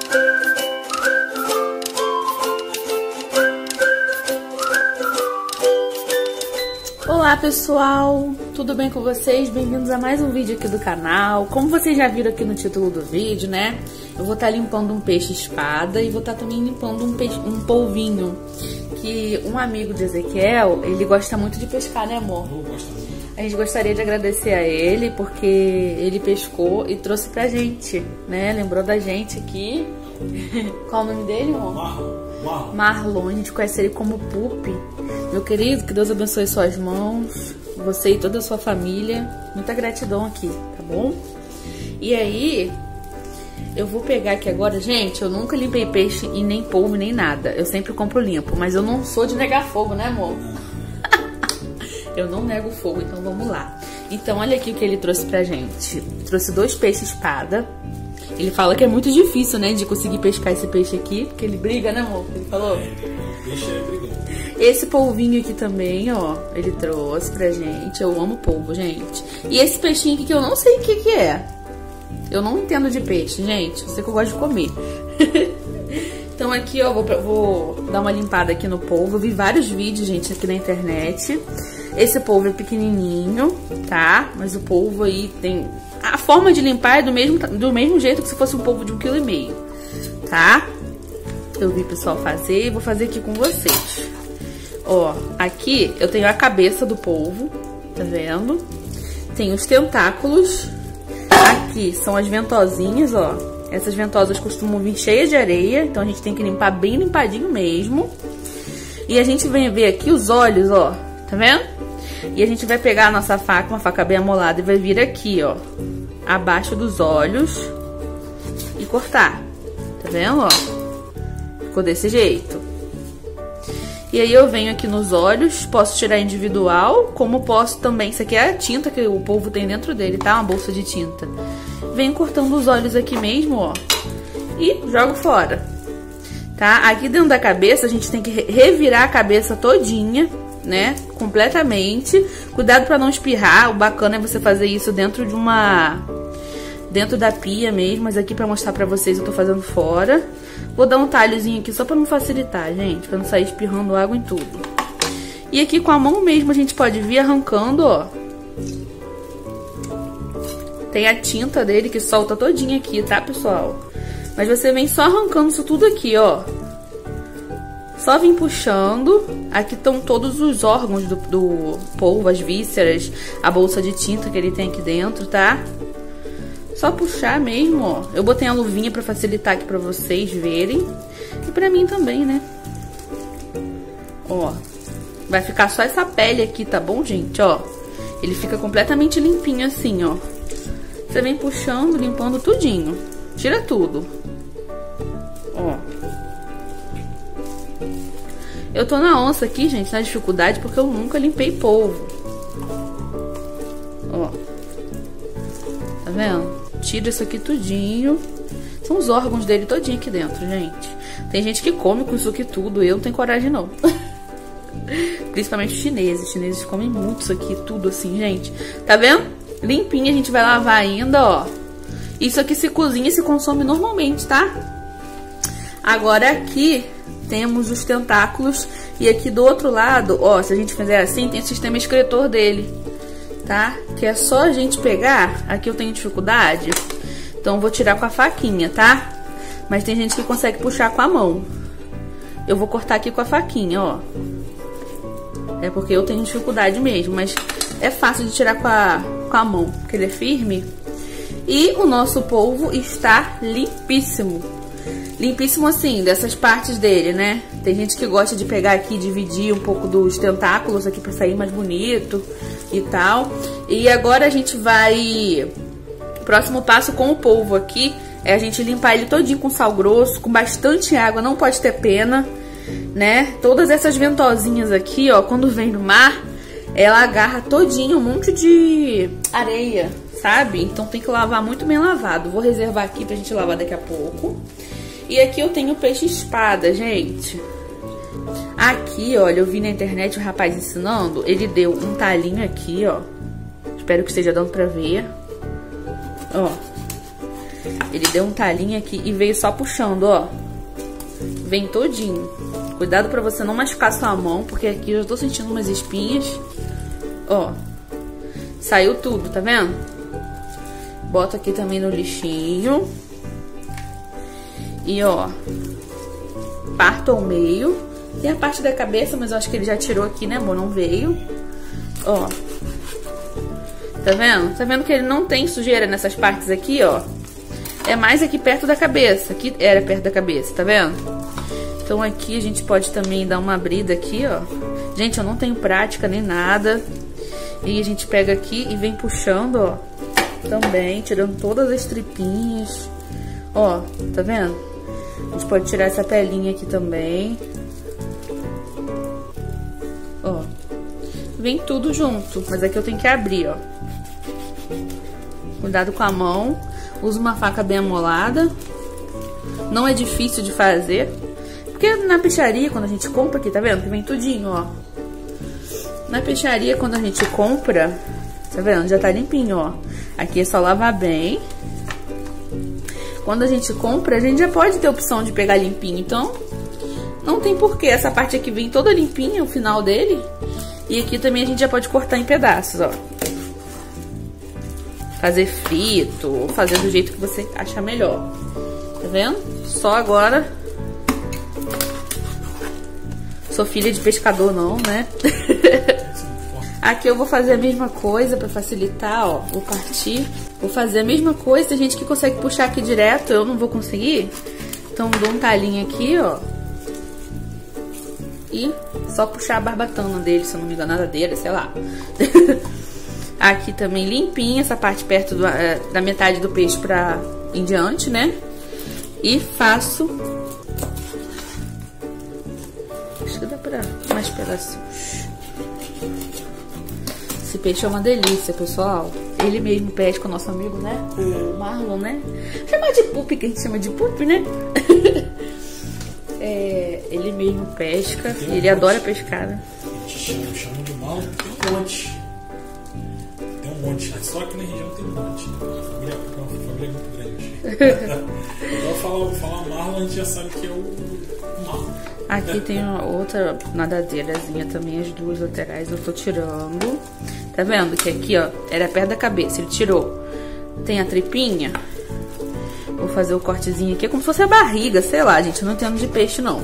Olá pessoal, tudo bem com vocês? Bem-vindos a mais um vídeo aqui do canal. Como vocês já viram aqui no título do vídeo, né? Eu vou estar limpando um peixe-espada e vou estar também limpando um polvinho. Que um amigo de Ezequiel, ele gosta muito de pescar, né amor? Eu gosto muito. A gente gostaria de agradecer a ele porque ele pescou e trouxe pra gente, né? Lembrou da gente aqui. Qual o nome dele, amor? Marlon, a gente conhece ele como Pupi. Meu querido, que Deus abençoe suas mãos, você e toda a sua família. Muita gratidão aqui, tá bom? E aí, eu vou pegar aqui agora, gente, eu nunca limpei peixe e nem polvo, nem nada. Eu sempre compro limpo, mas eu não sou de negar fogo, né amor? Eu não nego fogo, então vamos lá. Então, olha aqui o que ele trouxe pra gente. Trouxe 2 peixes-espada. Ele fala que é muito difícil, né, de conseguir pescar esse peixe aqui, porque ele briga, né, amor? Ele falou. Peixe é brigão. Esse polvinho aqui também, ó, ele trouxe pra gente. Eu amo polvo, gente. E esse peixinho aqui que eu não sei o que é. Eu não entendo de peixe, gente. Eu sei que eu gosto de comer. Então aqui, ó, vou dar uma limpada aqui no polvo. Eu vi vários vídeos, gente, aqui na internet. Esse polvo é pequenininho, tá? Mas o polvo aí tem... A forma de limpar é do mesmo jeito que se fosse um polvo de 1,5 kg, tá? Eu vi o pessoal fazer e vou fazer aqui com vocês. Ó, aqui eu tenho a cabeça do polvo, tá vendo? Tem os tentáculos. Aqui são as ventosinhas, ó. Essas ventosas costumam vir cheias de areia, então a gente tem que limpar bem limpadinho mesmo. E a gente vem ver aqui os olhos, ó, tá vendo? E a gente vai pegar a nossa faca, uma faca bem amolada, e vai vir aqui, ó, abaixo dos olhos e cortar. Tá vendo, ó? Ficou desse jeito. E aí eu venho aqui nos olhos, posso tirar individual, como posso também... Isso aqui é a tinta que o polvo tem dentro dele, tá? Uma bolsa de tinta. Venho cortando os olhos aqui mesmo, ó, e jogo fora, tá? Aqui dentro da cabeça a gente tem que revirar a cabeça todinha, né, completamente. Cuidado pra não espirrar. O bacana é você fazer isso dentro da pia mesmo, mas aqui pra mostrar pra vocês eu tô fazendo fora. Vou dar um talhozinho aqui só pra não facilitar, gente, pra não sair espirrando água em tudo. E aqui com a mão mesmo a gente pode vir arrancando, ó. Tem a tinta dele que solta todinha aqui, tá, pessoal? Mas você vem só arrancando isso tudo aqui, ó. Só vim puxando. Aqui estão todos os órgãos do polvo, as vísceras, a bolsa de tinta que ele tem aqui dentro, tá? Só puxar mesmo, ó. Eu botei a luvinha pra facilitar aqui pra vocês verem. E pra mim também, né? Ó. Vai ficar só essa pele aqui, tá bom, gente? Ó. Ele fica completamente limpinho assim, ó. Você vem puxando, limpando tudinho. Tira tudo. Ó. Eu tô na onça aqui, gente, na dificuldade, porque eu nunca limpei polvo. Ó. Tá vendo? Tira isso aqui tudinho. São os órgãos dele todinho aqui dentro, gente. Tem gente que come com isso aqui tudo. Eu não tenho coragem, não. Principalmente os chineses. Os chineses comem muito isso aqui, tudo assim, gente. Tá vendo? Limpinho, a gente vai lavar ainda, ó. Isso aqui se cozinha e se consome normalmente, tá? Agora aqui... temos os tentáculos. E aqui do outro lado, ó, se a gente fizer assim, tem o sistema excretor dele, tá? Que é só a gente pegar. Aqui eu tenho dificuldade, então eu vou tirar com a faquinha, tá? Mas tem gente que consegue puxar com a mão. Eu vou cortar aqui com a faquinha, ó. É porque eu tenho dificuldade mesmo, mas é fácil de tirar com a mão, porque ele é firme. E o nosso polvo está limpíssimo. Limpíssimo assim, dessas partes dele, né? Tem gente que gosta de pegar aqui e dividir um pouco dos tentáculos aqui pra sair mais bonito e tal. E agora a gente vai... O próximo passo com o polvo aqui é a gente limpar ele todinho com sal grosso, com bastante água, não pode ter pena, né? Todas essas ventosinhas aqui, ó, quando vem no mar, ela agarra todinho um monte de areia, sabe? Então tem que lavar muito bem lavado. Vou reservar aqui pra gente lavar daqui a pouco. E aqui eu tenho peixe-espada, gente. Aqui, olha, eu vi na internet o rapaz ensinando. Ele deu um talinho aqui, ó. Espero que esteja dando pra ver. Ó. Ele deu um talinho aqui e veio só puxando, ó. Vem todinho. Cuidado pra você não machucar sua mão, porque aqui eu já tô sentindo umas espinhas. Ó. Saiu tudo, tá vendo? Bota aqui também no lixinho. E, ó. Parto ao meio. Tem a parte da cabeça, mas eu acho que ele já tirou aqui, né, amor? Não veio. Ó. Tá vendo? Tá vendo que ele não tem sujeira nessas partes aqui, ó? É mais aqui perto da cabeça. Aqui era perto da cabeça, tá vendo? Então aqui a gente pode também dar uma abrida aqui, ó. Gente, eu não tenho prática nem nada. E a gente pega aqui e vem puxando, ó. Também, tirando todas as tripinhas. Ó, tá vendo? A gente pode tirar essa pelinha aqui também. Ó. Vem tudo junto. Mas aqui eu tenho que abrir, ó. Cuidado com a mão. Usa uma faca bem amolada. Não é difícil de fazer. Porque na peixaria, quando a gente compra aqui, tá vendo? Que vem tudinho, ó. Na peixaria, quando a gente compra, tá vendo? Já tá limpinho, ó. Aqui é só lavar bem. Quando a gente compra, a gente já pode ter a opção de pegar limpinho. Então, não tem porquê. Essa parte aqui vem toda limpinha, o final dele. E aqui também a gente já pode cortar em pedaços, ó. Fazer frito, ou fazer do jeito que você achar melhor. Tá vendo? Só agora... Sou filha de pescador não, né? Aqui eu vou fazer a mesma coisa pra facilitar, ó. Vou partir. Vou fazer a mesma coisa. Tem gente que consegue puxar aqui direto, eu não vou conseguir. Então dou um talinho aqui, ó. E só puxar a barbatana dele, se eu não me engano, a nadadeira, sei lá. Aqui também limpinha, essa parte perto da metade do peixe pra em diante, né? E faço... Acho que dá pra mais pedacinhos. Esse peixe é uma delícia, pessoal. Ele mesmo pesca, o nosso amigo, né? O Marlon, né? Chama de pup, que a gente chama de pup, né? Ele mesmo pesca e ele adora pescar, né? Chama de Marlon, tem um monte. Tem um monte. Só aqui na região tem um monte. A família é muito grande. Então, falar Marlon, a gente já sabe que é o Marlon. Aqui tem uma outra nadadeirazinha também, as duas laterais eu tô tirando. Tá vendo que aqui, ó, era perto da cabeça, ele tirou. Tem a tripinha. Vou fazer o cortezinho aqui, é como se fosse a barriga, sei lá, gente, eu não entendo de peixe, não.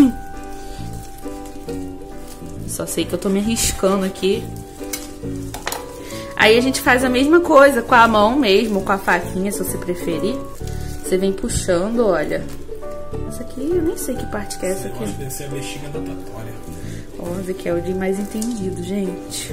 Só sei que eu tô me arriscando aqui. Aí a gente faz a mesma coisa com a mão mesmo, com a faquinha, se você preferir. Você vem puxando, olha. Essa aqui, eu nem sei que parte que é essa aqui. Deve ser a bexiga natatória. Ó, esse aqui é o de mais entendido, gente.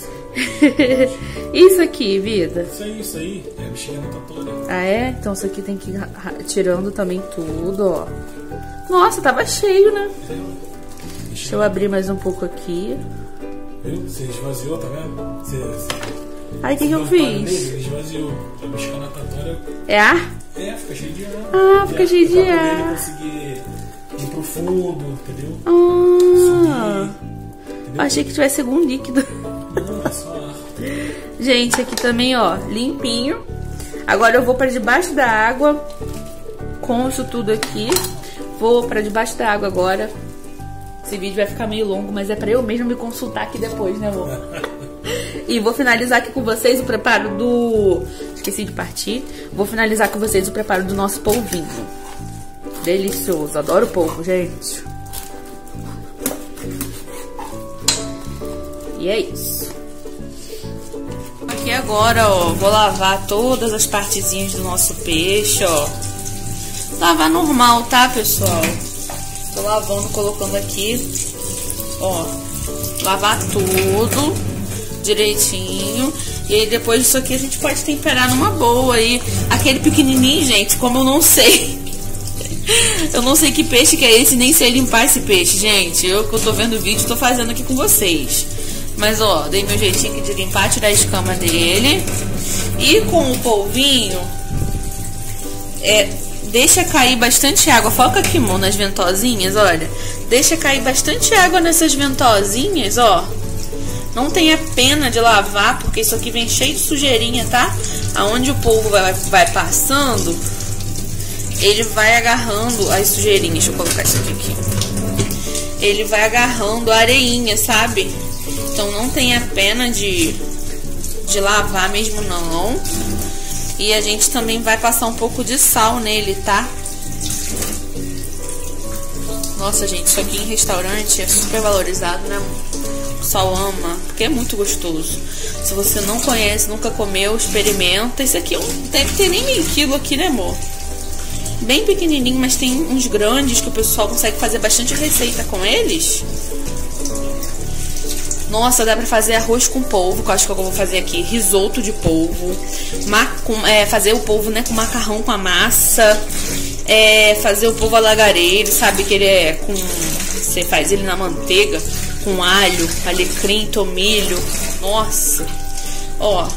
Isso aqui, vida. Isso aí, é a bexiga natatória. Ah, é? Então isso aqui tem que ir tirando também tudo, ó. Nossa, tava cheio, né? Deixa eu abrir mais um pouco aqui. Viu? Você esvaziou, tá vendo? Aí o que eu fiz? Ele esvaziou. A bexiga natatória... É ar? É, fica cheio de ar. Ah, fica cheio de ar. Pra ele conseguir ir pro fundo, entendeu? Ah, entendeu? Achei que tivesse algum líquido. Não, é só ar. Gente, aqui também, ó, limpinho. Agora eu vou pra debaixo da água. Com isso tudo aqui. Vou pra debaixo da água agora. Esse vídeo vai ficar meio longo, mas é pra eu mesmo me consultar aqui depois, né, amor? E vou finalizar aqui com vocês o preparo do... Esqueci de partir. Vou finalizar com vocês o preparo do nosso polvinho. Delicioso. Adoro polvo, gente. E é isso. Aqui agora, ó, vou lavar todas as partezinhas do nosso peixe, ó. Lavar normal, tá, pessoal? Tô lavando, colocando aqui, ó. Lavar tudo direitinho. E aí depois disso aqui a gente pode temperar numa boa aí. Aquele pequenininho, gente, como eu não sei. Eu não sei que peixe que é esse, nem sei limpar esse peixe, gente. Eu que eu tô vendo o vídeo, tô fazendo aqui com vocês. Mas ó, dei meu jeitinho aqui de limpar, tirar a escama dele. E com o polvinho, deixa cair bastante água. Foca aqui, mão, nas ventosinhas, olha. Deixa cair bastante água nessas ventosinhas, ó. Não tenha pena de lavar, porque isso aqui vem cheio de sujeirinha, tá? Aonde o polvo vai passando, ele vai agarrando as sujeirinhas. Deixa eu colocar isso aqui. Ele vai agarrando a areinha, sabe? Então não tem a pena de lavar mesmo não. E a gente também vai passar um pouco de sal nele, tá? Nossa, gente, isso aqui em restaurante é super valorizado, né? O pessoal ama, porque é muito gostoso. Se você não conhece, nunca comeu, experimenta. Esse aqui deve ter nem meio quilo aqui, né, amor? Bem pequenininho, mas tem uns grandes que o pessoal consegue fazer bastante receita com eles. Nossa, dá pra fazer arroz com polvo, que eu acho que eu vou fazer aqui. Risoto de polvo. Fazer o polvo, né, com macarrão com a massa. Fazer o polvo alagareiro, sabe? Que ele é com... Você faz ele na manteiga, com alho, alecrim, tomilho. Nossa. Ó.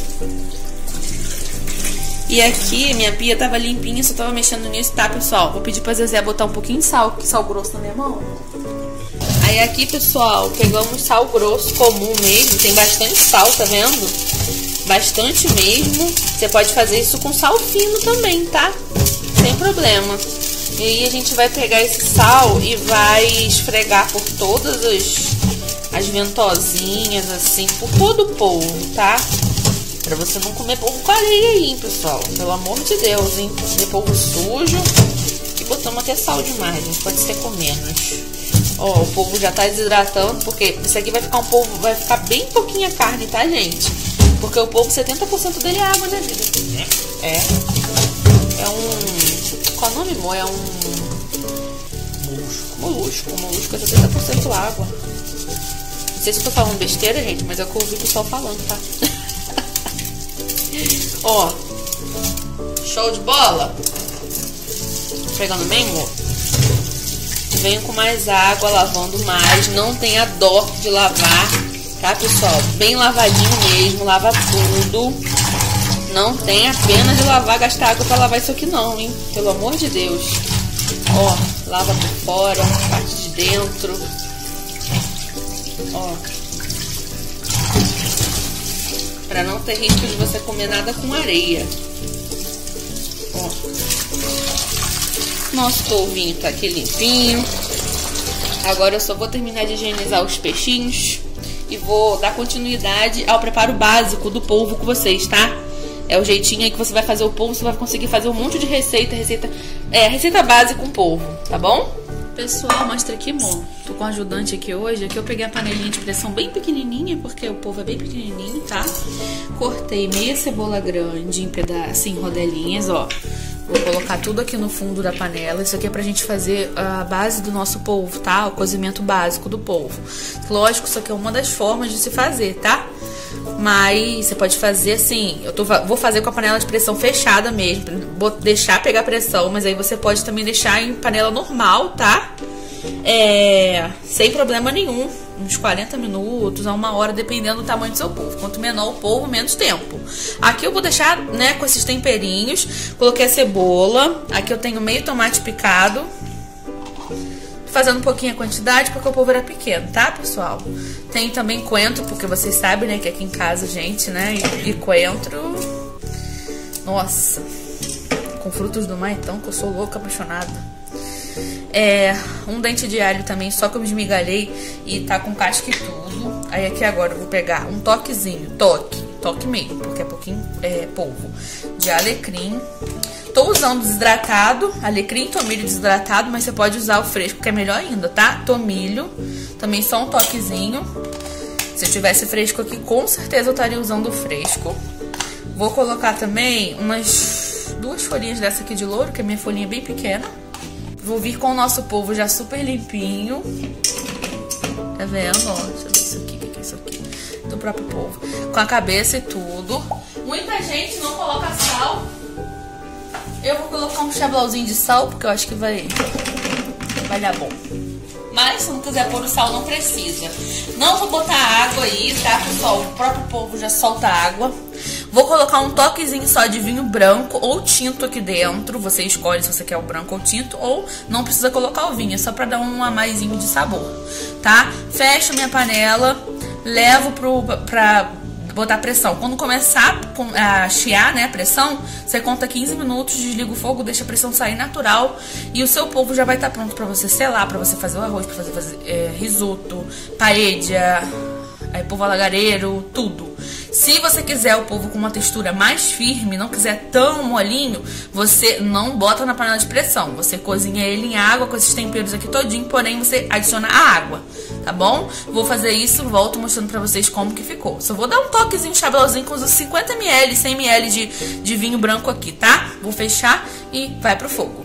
E aqui, minha pia tava limpinha, só tava mexendo nisso, tá, pessoal? Vou pedir pra Zezé botar um pouquinho de sal grosso na minha mão. Aí aqui, pessoal, pegamos sal grosso comum mesmo. Tem bastante sal, tá vendo? Bastante mesmo. Você pode fazer isso com sal fino também, tá? Sem problema. E aí a gente vai pegar esse sal e vai esfregar por todas as ventosinhas, assim, por todo o polvo, tá? Pra você não comer polvo com areia aí, hein, pessoal? Pelo amor de Deus, hein? Comer polvo sujo. E botamos até sal demais, gente. Pode ser com menos. Ó, o polvo já tá desidratando, porque isso aqui vai ficar vai ficar bem pouquinha carne, tá, gente? Porque o polvo, 70% dele é água, né, vida? É um... Qual é o nome, amor? É um... Molusco. O molusco é 70% água. Não sei se eu tô falando besteira, gente, mas é o que eu ouvi o pessoal falando, tá? Ó. Show de bola? Pegando bem, amor? Venho com mais água, lavando mais. Não tenha dó de lavar, tá, pessoal? Bem lavadinho mesmo, lava tudo. Não tenha pena de lavar, gastar água pra lavar isso aqui não, hein? Pelo amor de Deus. Ó, lava por fora, parte de dentro. Ó. Pra não ter risco de você comer nada com areia. Ó. Nosso polvinho tá aqui limpinho. Agora eu só vou terminar de higienizar os peixinhos e vou dar continuidade ao preparo básico do polvo com vocês, tá? É o jeitinho aí que você vai fazer o polvo, você vai conseguir fazer um monte de receita básica com polvo, tá bom? Pessoal, mostra aqui, amor. Tô com um ajudante aqui hoje. Aqui eu peguei a panelinha de pressão bem pequenininha, porque o polvo é bem pequenininho, tá? Cortei meia cebola grande em pedaços, em rodelinhas, ó. Vou colocar tudo aqui no fundo da panela. Isso aqui é pra gente fazer a base do nosso polvo, tá? O cozimento básico do polvo. Lógico, isso aqui é uma das formas de se fazer, tá? Mas você pode fazer assim, vou fazer com a panela de pressão fechada mesmo, vou deixar pegar pressão, mas aí você pode também deixar em panela normal, tá? Sem problema nenhum, uns 40 minutos a 1 hora, dependendo do tamanho do seu polvo. Quanto menor o polvo, menos tempo. Aqui eu vou deixar, né, com esses temperinhos. Coloquei a cebola, aqui eu tenho meio tomate picado. Fazendo um pouquinho a quantidade, porque o polvo era pequeno, tá, pessoal? Tem também coentro, porque vocês sabem, né, que aqui em casa, gente, né, e coentro... Nossa, com frutos do mar, então, que eu sou louca, apaixonada. Um dente de alho também, só que eu me esmigalhei e tá com casca e tudo. Aí aqui agora eu vou pegar um toquezinho, toque mesmo, porque é pouquinho polvo, de alecrim. Tô usando desidratado, alecrim e tomilho desidratado, mas você pode usar o fresco, que é melhor ainda, tá? Tomilho, também só um toquezinho. Se eu tivesse fresco aqui, com certeza eu estaria usando o fresco. Vou colocar também umas 2 folhinhas dessa aqui de louro, que a minha folhinha é bem pequena. Vou vir com o nosso polvo já super limpinho. Tá vendo? Ó, deixa eu ver isso aqui, o que é isso aqui? Do próprio polvo. Com a cabeça e tudo. Muita gente não coloca sal. Eu vou colocar um chablauzinho de sal, porque eu acho que vai dar bom. Mas se não quiser pôr o sal, não precisa. Não vou botar água aí, tá, pessoal? O próprio polvo já solta água. Vou colocar um toquezinho só de vinho branco ou tinto aqui dentro. Você escolhe se você quer o branco ou tinto, ou não precisa colocar o vinho, é só pra dar um a maisinho de sabor, tá? Fecho minha panela, levo botar pressão. Quando começar a chiar, né, a pressão, você conta 15 minutos, desliga o fogo, deixa a pressão sair natural e o seu polvo já vai estar pronto pra você selar, pra você fazer o arroz, pra você fazer risoto, paella, polvo alagareiro, tudo. Se você quiser o polvo com uma textura mais firme, não quiser tão molinho, você não bota na panela de pressão. Você cozinha ele em água com esses temperos aqui todinho, porém você adiciona a água, tá bom? Vou fazer isso, volto mostrando pra vocês como que ficou. Só vou dar um toquezinho chabelzinho com os 50 ml, 100 ml de vinho branco aqui, tá? Vou fechar e vai pro fogo.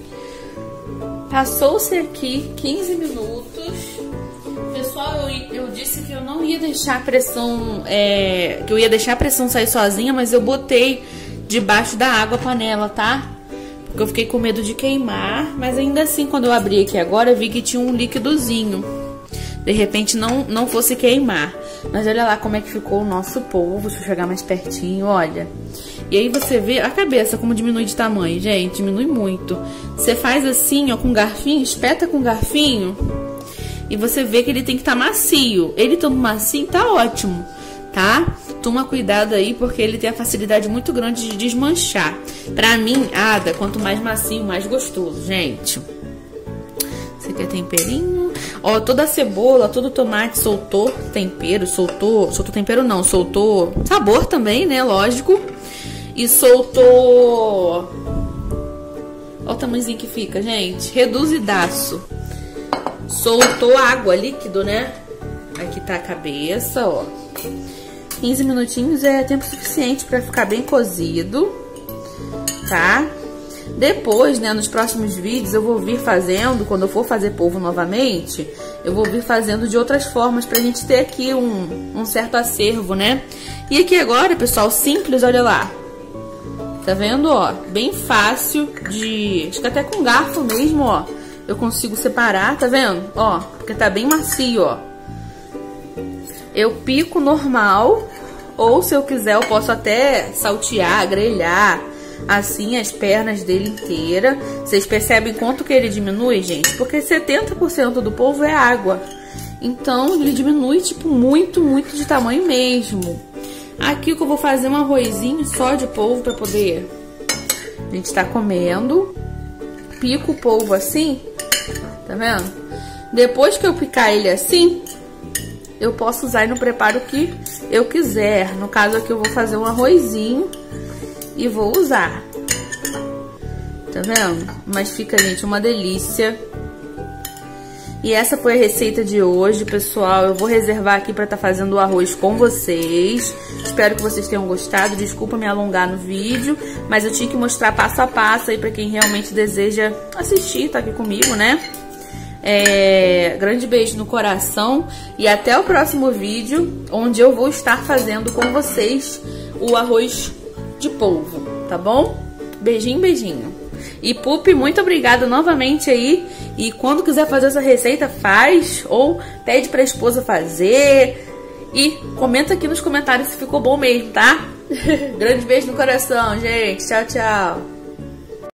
Passou-se aqui 15 minutos. Pessoal, eu disse que eu não ia deixar a pressão, que eu ia deixar a pressão sair sozinha, mas eu botei debaixo da água a panela, tá? Porque eu fiquei com medo de queimar, mas ainda assim, quando eu abri aqui agora, eu vi que tinha um líquidozinho. De repente não fosse queimar. Mas olha lá como é que ficou o nosso polvo. Deixa eu chegar mais pertinho, olha. E aí você vê a cabeça como diminui de tamanho, gente, diminui muito. Você faz assim, ó, com garfinho, espeta com garfinho. E você vê que ele tem que estar macio. Ele estando macio, tá ótimo, tá? Toma cuidado aí, porque ele tem a facilidade muito grande de desmanchar. Pra mim, Ada, quanto mais macio, mais gostoso, gente. Esse aqui é temperinho. Ó, toda a cebola, todo o tomate soltou tempero, soltou tempero não, soltou sabor também, né, lógico. E soltou... Ó o tamanhozinho que fica, gente. Reduzidaço. Soltou água, líquido, né? Aqui tá a cabeça, ó. 15 minutinhos é tempo suficiente pra ficar bem cozido, tá? Depois, né, nos próximos vídeos eu vou vir fazendo, quando eu for fazer polvo novamente, eu vou vir fazendo de outras formas pra gente ter aqui um certo acervo, né? E aqui agora, pessoal, simples, olha lá. Tá vendo, ó? Bem fácil de... Acho que até com garfo mesmo, ó. Eu consigo separar, tá vendo? Ó, porque tá bem macio, ó. Eu pico normal, ou se eu quiser eu posso até saltear, grelhar, assim, as pernas dele inteira. Vocês percebem quanto que ele diminui, gente? Porque 70% do polvo é água. Então, ele diminui, tipo, muito, muito de tamanho mesmo. Aqui que eu vou fazer um arrozinho só de polvo pra poder... A gente tá comendo. Pico o polvo assim... Tá vendo? Depois que eu picar ele assim, eu posso usar no preparo que eu quiser. No caso aqui eu vou fazer um arrozinho e vou usar. Tá vendo? Mas fica, gente, uma delícia. E essa foi a receita de hoje, pessoal. Eu vou reservar aqui pra estar fazendo o arroz com vocês. Espero que vocês tenham gostado. Desculpa me alongar no vídeo, mas eu tinha que mostrar passo a passo aí pra quem realmente deseja assistir, tá aqui comigo, né? Grande beijo no coração e até o próximo vídeo, onde eu vou estar fazendo com vocês o arroz de polvo, tá bom? Beijinho, beijinho. E Pupi, muito obrigada novamente aí. E quando quiser fazer essa receita, faz ou pede pra esposa fazer. E comenta aqui nos comentários se ficou bom mesmo, tá? Grande beijo no coração, gente. Tchau, tchau.